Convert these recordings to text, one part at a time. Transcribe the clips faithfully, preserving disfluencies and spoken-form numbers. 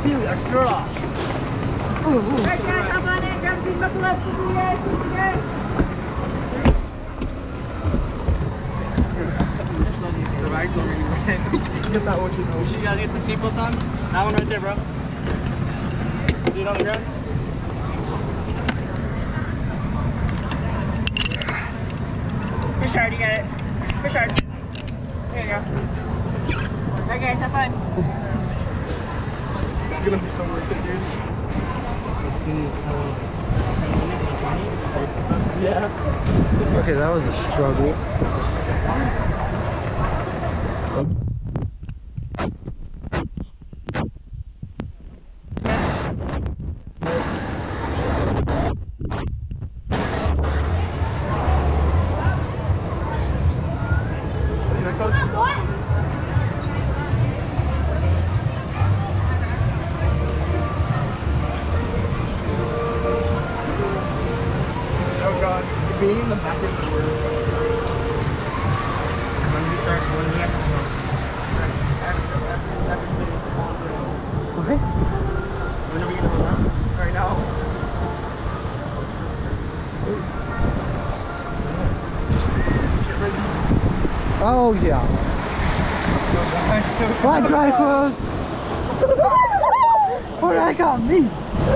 屁股有点湿了。嗯嗯。 来，下下班呢，赶紧的过来，出去耶，出去耶。 The ride's already ran. Get that ocean. Make sure you guys get the seatbelts on. That one right there, bro. Seat on the ground. Push hard, you got it. Push hard. There you go. Alright guys, have fun. It's gonna be so worth it, dude. This video is how... Yeah. Okay, that was a struggle. Being the massive word. When we start going back, what? When are we gonna go down? Right now. Oh yeah. Why dry clothes? What did I got me?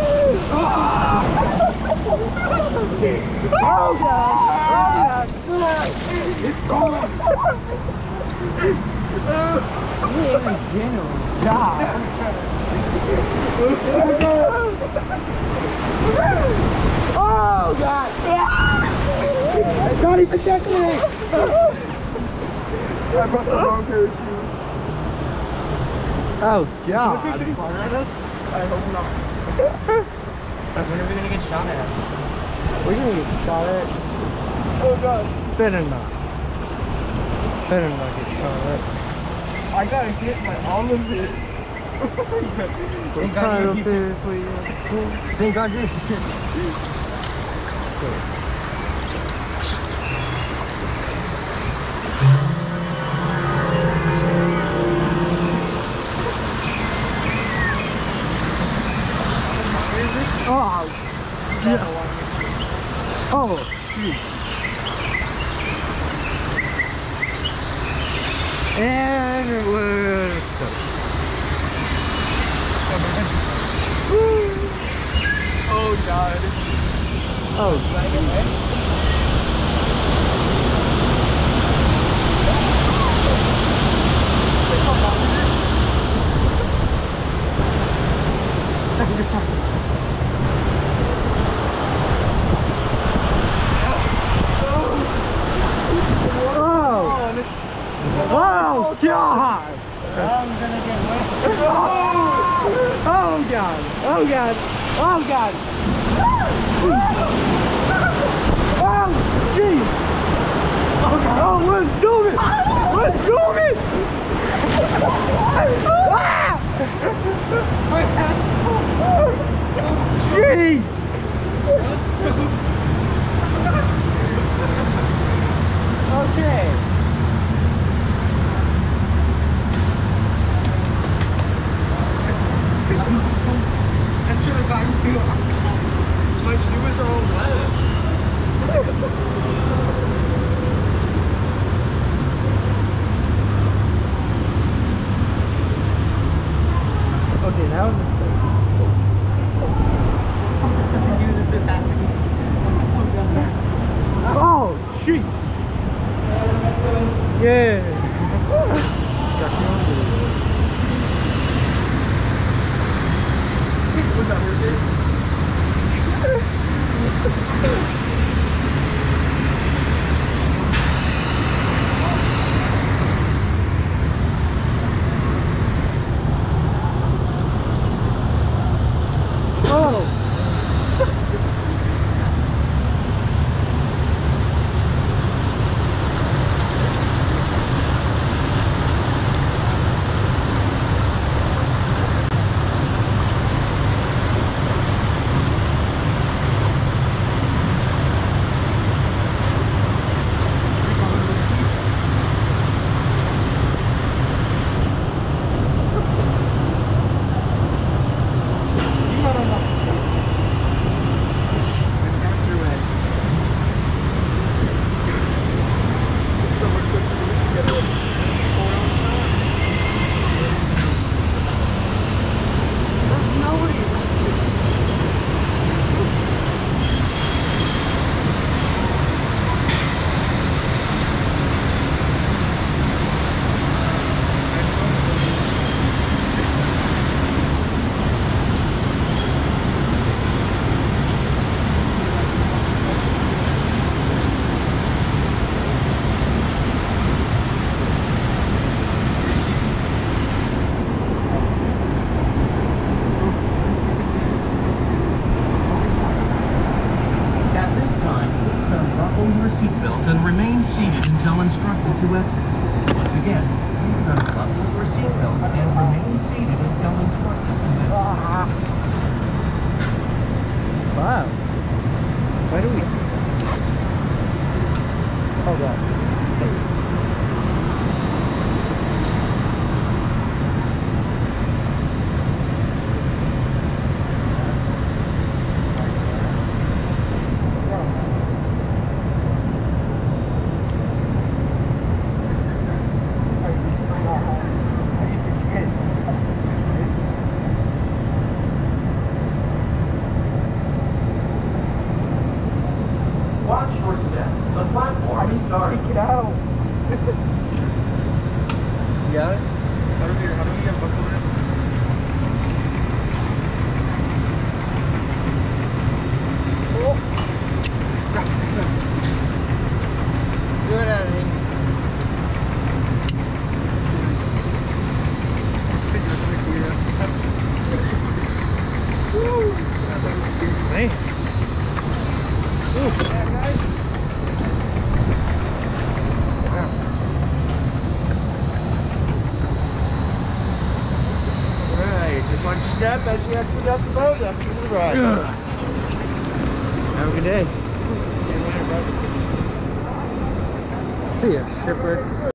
Oh god! Oh god! It's gone! You ain't in general. God! Oh god! It's not even decorated! I brought the wrong pair of shoes. Oh god! So much water at us? I hope not. When are we gonna get shot at? We're gonna get shot at. Oh god. Better not. Better not get shot at. I gotta get my arm of it. Thank God you're here for you. Thank God you're here. So. Oh, yeah. Oh, geez. And it was so. Oh god. Oh, oh god! I'm gonna get wet. Oh, oh god! Oh god! Oh god! Oh jeez! Oh god! Oh, let's do it! Let's do it! Ah! Jeez! Okay. I should have gotten you. My shoes are all wet. Okay, now oh, shit! Yeah. Was that worth it? Oh! unbuckle your seatbelt and remain seated until instructed to do so. Wow. Why do we... Hold on. Watch your step. The platform is starting. Take it out. You got it? How do we, how do we unbuckle this? Oh. Do it, Eddie. Woo! That was scary. Hey. Ooh. Yeah, guys. Wow. Alright, just watch your step as you exit out the boat after the ride. Have a good day. See you later, brother. See ya, shipwreck.